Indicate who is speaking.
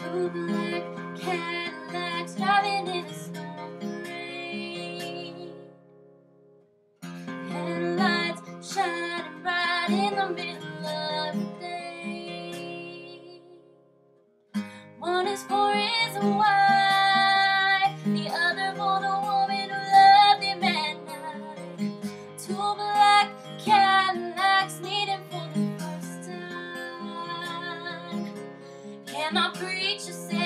Speaker 1: Two black Cadillacs driving in the snow rain. Headlights shining bright in the middle of the day. One is for his wife, the other for the woman who loved him at night. Two black Cadillacs meeting for the first time. And my preacher said